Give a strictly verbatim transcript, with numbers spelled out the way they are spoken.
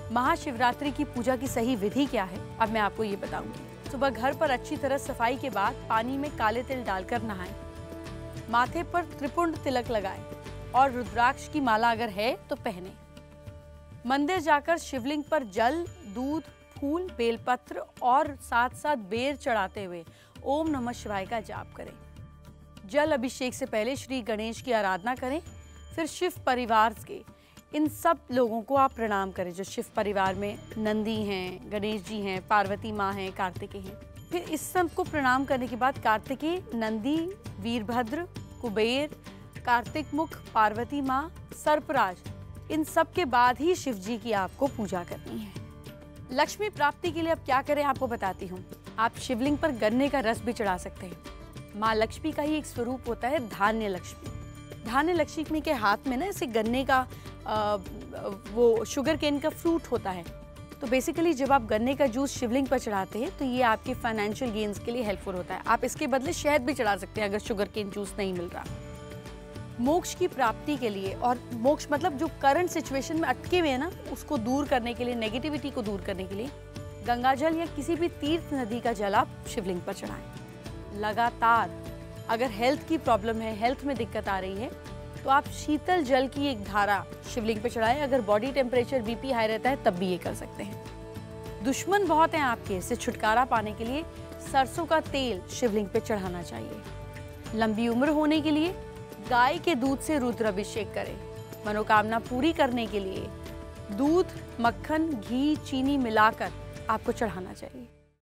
महाशिवरात्रि की पूजा की सही विधि क्या है, अब मैं आपको ये बताऊंगी। सुबह घर पर अच्छी तरह सफाई के बाद पानी में काले तिल डालकर नहाएं। माथे पर त्रिपुंड तिलक लगाएं और रुद्राक्ष की माला अगर है तो पहने। मंदिर जाकर शिवलिंग पर जल, दूध, फूल, बेलपत्र और साथ साथ बेर चढ़ाते हुए ओम नमः शिवाय का जाप करें। जल अभिषेक से पहले श्री गणेश की आराधना करें। फिर शिव परिवार के इन सब लोगों को आप प्रणाम करें जो शिव परिवार में नंदी हैं, गणेश जी हैं, पार्वती माँ हैं, कार्तिकेय हैं। फिर इस सब को प्रणाम करने के बाद कार्तिकेय, नंदी, वीरभद्र, कुबेर, कार्तिक मुख, पार्वती माँ, सर्पराज, इन सब के बाद ही शिव जी की आपको पूजा करनी है। लक्ष्मी प्राप्ति के लिए अब क्या करें आपको बताती हूँ। आप शिवलिंग पर गन्ने का रस भी चढ़ा सकते हैं। माँ लक्ष्मी का ही एक स्वरूप होता है धान्य लक्ष्मी। धान्य लक्ष्मी के हाथ में ना ऐसे गन्ने का आ, वो शुगर केन का फ्रूट होता है। तो बेसिकली जब आप गन्ने का जूस शिवलिंग पर चढ़ाते हैं तो ये आपके फाइनेंशियल गेन्स के लिए हेल्पफुल होता है। आप इसके बदले शहद भी चढ़ा सकते हैं अगर शुगर केन जूस नहीं मिल रहा। मोक्ष की प्राप्ति के लिए, और मोक्ष मतलब जो करंट सिचुएशन में अटके हुए हैं ना उसको दूर करने के लिए, नेगेटिविटी को दूर करने के लिए गंगाजल या किसी भी तीर्थ नदी का जल आप शिवलिंग पर चढ़ाएं। लगातार अगर हेल्थ की प्रॉब्लम है, हेल्थ में दिक्कत आ रही है, तो आप शीतल जल की एक धारा शिवलिंग पर चढ़ाएं। अगर बॉडी टेम्परेचर बीपी हाई रहता है तब भी ये कर सकते हैं। दुश्मन बहुत हैं आपके, इससे छुटकारा पाने के लिए सरसों का तेल शिवलिंग पे चढ़ाना चाहिए। लंबी उम्र होने के लिए गाय के दूध से रुद्राभिषेक करें। मनोकामना पूरी करने के लिए दूध, मक्खन, घी, चीनी मिलाकर आपको चढ़ाना चाहिए।